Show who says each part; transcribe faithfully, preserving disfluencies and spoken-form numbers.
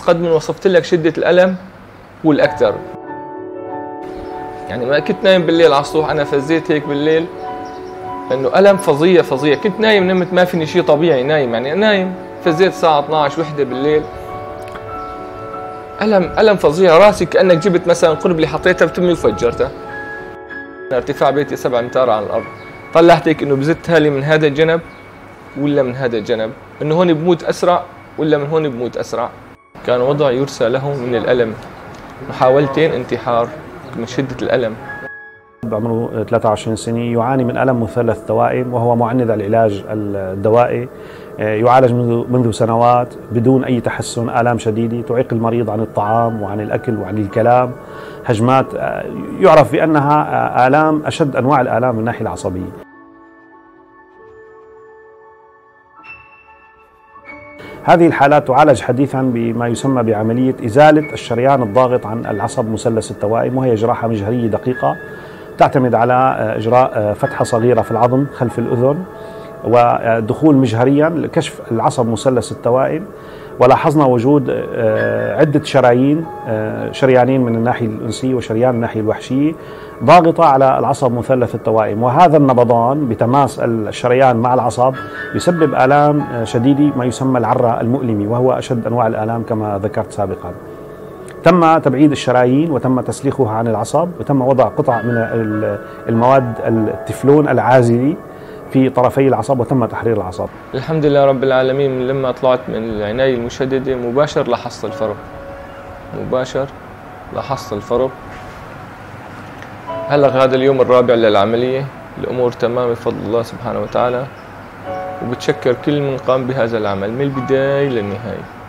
Speaker 1: قد من وصفت لك شدة الألم والأكثر. يعني ما كنت نايم بالليل على الصبح، أنا فزيت هيك بالليل إنه ألم فظيع فظيع، كنت نايم نمت ما فيني شيء طبيعي، نايم يعني نايم فزيت الساعة اثنعش وحدة بالليل، ألم ألم فظيع، راسي كأنك جبت مثلا قربلي حطيتها بتمي وفجرتها. ارتفاع بيتي سبع أمتار عن الأرض، طلعت هيك إنه بزتها لي من هذا الجنب ولا من هذا الجنب، إنه هون بموت أسرع ولا من هون بموت أسرع. كان وضع يرثى له من الألم، محاولتين انتحار من شدة الألم.
Speaker 2: بعمره ثلاثة وعشرين سنة يعاني من ألم مثلث توائم، وهو معند العلاج الدوائي، يعالج منذ منذ سنوات بدون أي تحسن، آلام شديدة تعيق المريض عن الطعام وعن الأكل وعن الكلام، هجمات يعرف بأنها آلام أشد أنواع الآلام من الناحية العصبية. هذه الحالات تعالج حديثا بما يسمى بعملية إزالة الشريان الضاغط عن العصب مثلث التوائم، وهي جراحة مجهرية دقيقة تعتمد على إجراء فتحة صغيرة في العظم خلف الأذن ودخول مجهريا لكشف العصب مثلث التوائم. ولاحظنا وجود عدة شرايين، شريانين من الناحية الأنسية وشريان من الناحية الوحشية ضاغطة على العصب مثلث التوائم، وهذا النبضان بتماس الشريان مع العصب يسبب آلام شديدة ما يسمى العرة المؤلمة، وهو أشد أنواع الآلام كما ذكرت سابقا. تم تبعيد الشرايين وتم تسليخها عن العصب، وتم وضع قطع من المواد التفلون العازلي في طرفي العصب، وتم تحرير العصب.
Speaker 1: الحمد لله رب العالمين، من لما طلعت من العناية المشددة مباشر لاحظت الفرق، مباشر لاحظت الفرق. هلا هذا اليوم الرابع للعملية، الأمور تمام بفضل الله سبحانه وتعالى، وبتشكر كل من قام بهذا العمل من البداية للنهاية.